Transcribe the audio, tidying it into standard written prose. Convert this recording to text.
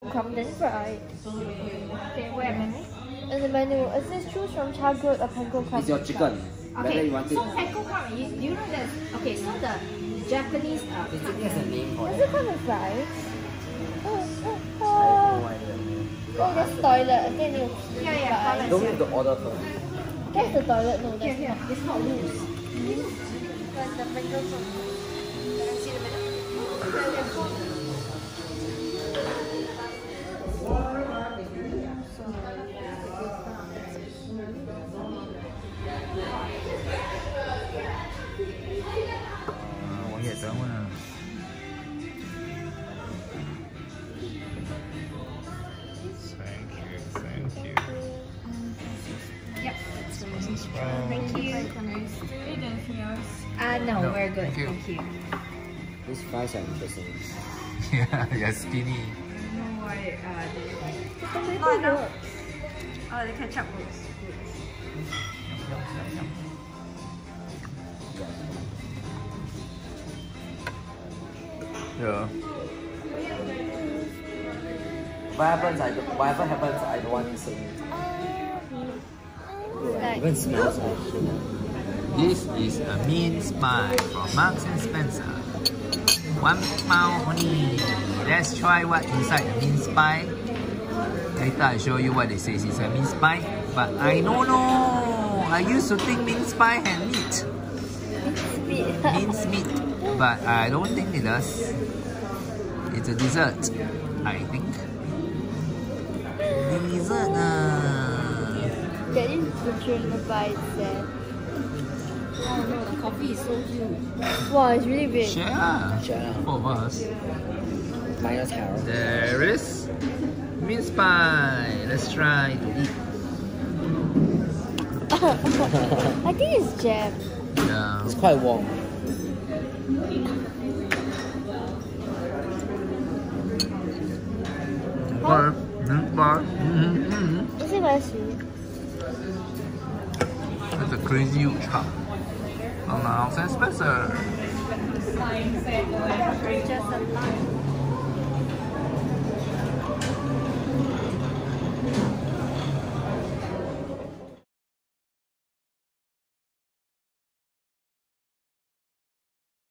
pumpkin fried. Okay, where am I? And the menu, it says choose from chargrilled or panko crab. It's your chicken. Whether Okay, you want it. so panko crab, you know that? Okay, so the Japanese It has a name for Does it. it come with fries? I have no idea. Oh, that's toilet. I think you Yeah, toilet. Don't need to order first. That's the toilet. No, Here, that's here. It's called loose. But the panko crab. See the menu? Thank you. Yep. Thank Thank you. Need anything else? No, No, we're good. thank you. Thank you. These fries are interesting. Yeah, you're skinny. I don't know why they Not enough. Oh, the ketchup works. Yeah. Whatever happens, I don't want to say. Like, Even smells good. This is a mince pie from Marks and Spencer. 1 pound only. Let's try what inside the mince pie. Later I show you what it says is a mince pie. But I don't know. I used to think mince pie had meat. Mince meat. But I don't think it does. It's a dessert, I think. Dessert. that is butcher by itself. Oh no, the coffee is so huge. Wow, it's really big. Share. Share. 4 of us. Minus carrot. There is mince pie. Let's try to eat. I think it's jam. Yeah. It's quite warm. But mince pie. Is it very sweet? It's a crazy huge cup. From Marks and Spencer. Just a lot.